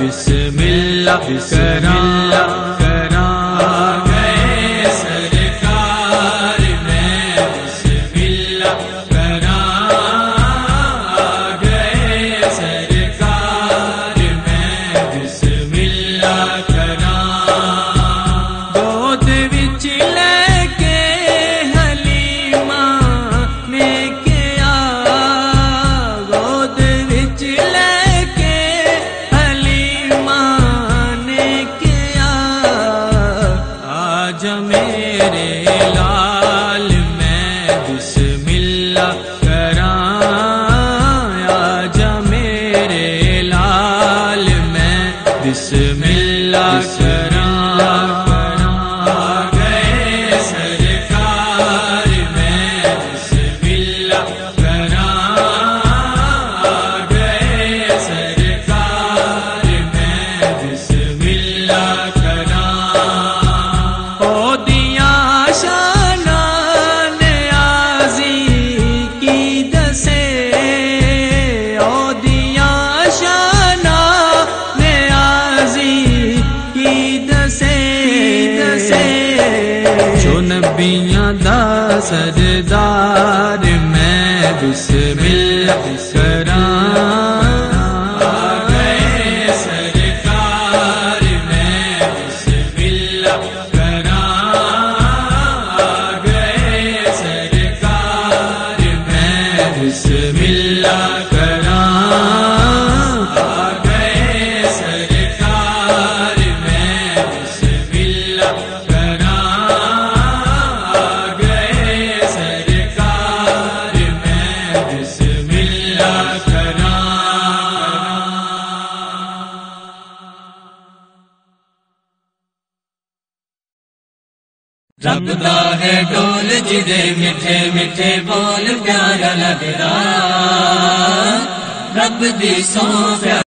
بسم اللہ کراں گئے سرکار میں بسم اللہ کراں گئے سرکار میں بسم اللہ کراں گود وچ لے کے حلیمہ نے کیا گود وچ لے کے حلیمہ نے کیا آج میرے لال میں بسم اللہ کراں آج میرے لال میں بسم اللہ کراں نبیاں دا سردار میں بسم اللہ کراں گئے سرکار میں بسم اللہ کراں گئے سرکار میں بسم اللہ رب دا ہے ڈول جدے میٹھے میٹھے بول پیارا لگدا رب دی سو